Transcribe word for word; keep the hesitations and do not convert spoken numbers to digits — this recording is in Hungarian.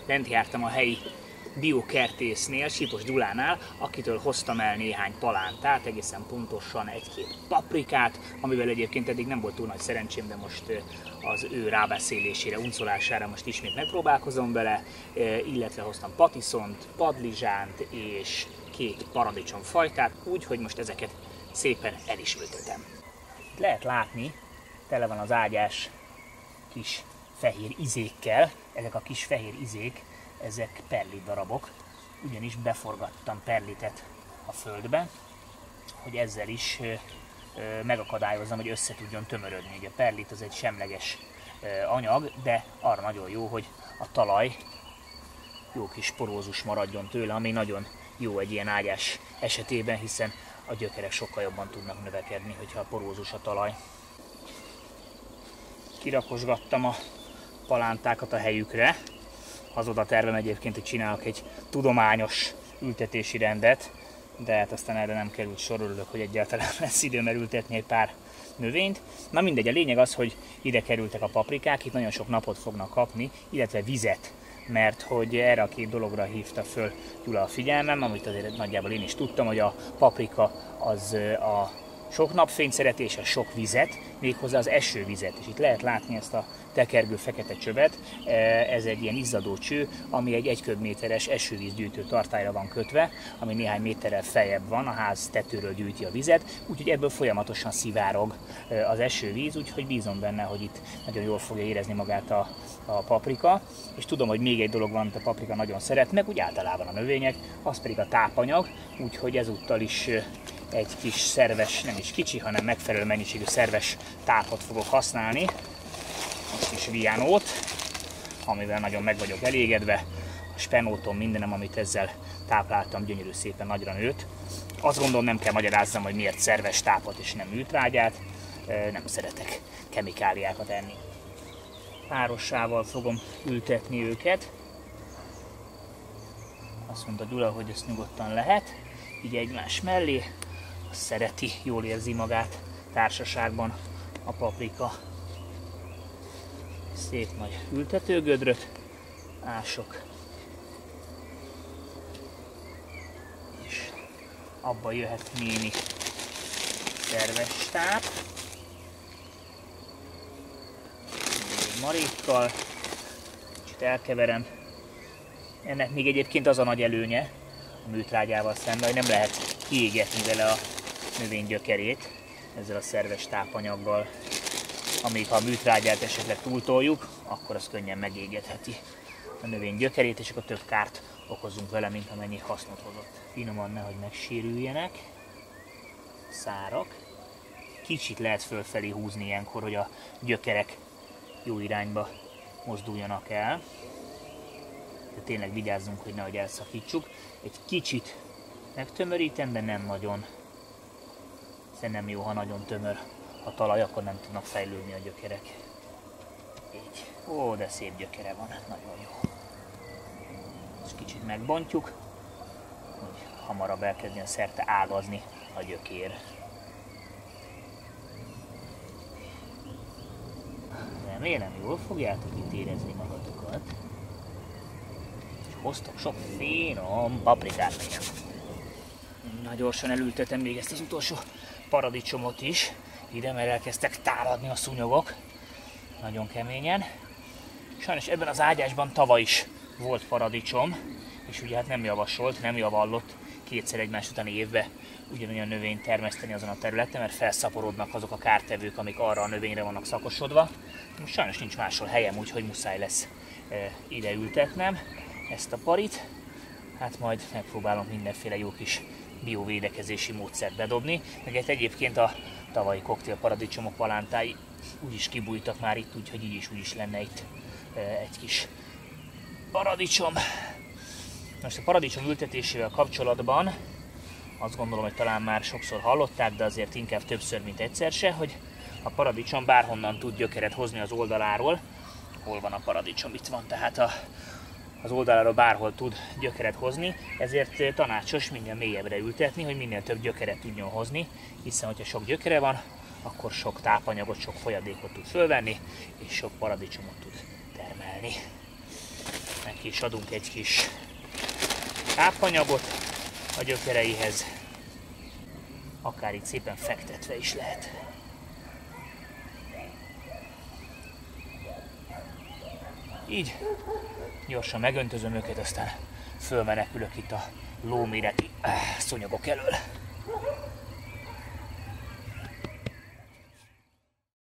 lent jártam a helyi biokertésznél, Sipos Gyulánál, akitől hoztam el néhány palántát, egészen pontosan egy-két paprikát, amivel egyébként eddig nem volt túl nagy szerencsém, de most az ő rábeszélésére, uncolására most ismét megpróbálkozom vele, illetve hoztam patiszont, padlizsánt és két paradicsomfajtát, úgyhogy most ezeket szépen el is ültetem. Lehet látni, tele van az ágyás kis fehér izékkel, ezek a kis fehér izék, ezek perlit darabok, ugyanis beforgattam perlitet a földbe, hogy ezzel is ö, ö, megakadályozzam, hogy össze tudjon tömörödni. Ugye a perlit az egy semleges ö, anyag, de arra nagyon jó, hogy a talaj jó kis porózus maradjon tőle, ami nagyon jó egy ilyen ágyás esetében, hiszen a gyökerek sokkal jobban tudnak növekedni, hogyha a porózus a talaj. Kirakosgattam a palántákat a helyükre. Az oda tervem egyébként, hogy csinálok egy tudományos ültetési rendet, de hát aztán erre nem került sor, örülök, hogy egyáltalán lesz időm ültetni egy pár növényt. Na mindegy, a lényeg az, hogy ide kerültek a paprikák, itt nagyon sok napot fognak kapni, illetve vizet, mert hogy erre a két dologra hívta föl Gyula a figyelmem, amit azért nagyjából én is tudtam, hogy a paprika az a sok napfényt szereti és a sok vizet, méghozzá az esővizet. És itt lehet látni ezt a tekergő fekete csövet, ez egy ilyen izzadó cső, ami egy egy köbméteres esővízgyűjtő tartályra van kötve, ami néhány méterrel feljebb van, a ház tetőről gyűjti a vizet, úgyhogy ebből folyamatosan szivárog az esővíz, úgyhogy bízom benne, hogy itt nagyon jól fogja érezni magát a, a paprika. És tudom, hogy még egy dolog van, amit a paprika nagyon szeret, meg úgy általában a növények, az pedig a tápanyag, úgyhogy ezúttal is egy kis szerves, nem is kicsi, hanem megfelelő mennyiségű szerves tápot fogok használni. Egy kis vianót, amivel nagyon meg vagyok elégedve. A spenótom, mindenem, amit ezzel tápláltam, gyönyörű szépen nagyra nőtt. Azt gondolom, nem kell magyarázzam, hogy miért szerves tápot és nem műtrágyát. Nem szeretek kemikáliákat enni. Párossával fogom ültetni őket. Azt mondta Gyula, hogy ezt nyugodtan lehet. Így egymás mellé. Szereti, jól érzi magát társaságban a paprika. Szép nagy ültetőgödröt ások, és abba jöhet némi szerves táp, egy marékkal, kicsit elkeverem. Ennek még egyébként az a nagy előnye a műtrágyával szemben, hogy nem lehet kiégetni vele a növény gyökerét ezzel a szerves tápanyaggal. Amíg ha a műtrágyát esetleg túltoljuk, akkor az könnyen megégetheti a növény gyökerét, és akkor több kárt okozunk vele, mint amennyi hasznot hozott. Finoman, nehogy megsérüljenek, szárak. Kicsit lehet fölfelé húzni ilyenkor, hogy a gyökerek jó irányba mozduljanak el. De tényleg vigyázzunk, hogy nehogy elszakítsuk. Egy kicsit megtömörítem, de nem nagyon. Hiszen nem jó, ha nagyon tömör a talaj, akkor nem tudnak fejlődni a gyökerek. Így. Ó, de szép gyökere van, nagyon jó. És kicsit megbontjuk, hogy hamarabb elkezdjen szerte ágazni a gyökér. Remélem, jól fogjátok itt érezni magatokat. És hoztok sok finom paprikát még. Na, gyorsan elültetem még ezt az utolsó paradicsomot is ide, mert elkezdtek támadni a szúnyogok. Nagyon keményen. Sajnos ebben az ágyásban tavaly is volt paradicsom, és ugye hát nem javasolt, nem javallott kétszer egymás utáni évben ugyanolyan növényt termeszteni azon a területen, mert felszaporodnak azok a kártevők, amik arra a növényre vannak szakosodva. Most sajnos nincs máshol helyem, úgyhogy muszáj lesz e, ide ültetnem ezt a parit. Hát majd megpróbálom mindenféle jó kis biovédekezési módszert bedobni. Meg egyébként a tavalyi koktél paradicsomok palántái úgy is kibújtak már itt, úgyhogy így is úgy is lenne itt e, egy kis paradicsom. Most a paradicsom ültetésével kapcsolatban azt gondolom, hogy talán már sokszor hallották, de azért inkább többször, mint egyszer se, hogy a paradicsom bárhonnan tud gyökeret hozni az oldaláról. Hol van a paradicsom? Itt van, tehát a, az oldaláról bárhol tud gyökeret hozni, ezért tanácsos minél mélyebbre ültetni, hogy minél több gyökeret tudjon hozni, hiszen hogyha sok gyökere van, akkor sok tápanyagot, sok folyadékot tud fölvenni, és sok paradicsomot tud termelni. Neki is adunk egy kis tápanyagot a gyökereihez, akár itt szépen fektetve is lehet. Így gyorsan megöntözöm őket, aztán fölmenekülök itt a lóméreti szúnyogok elől.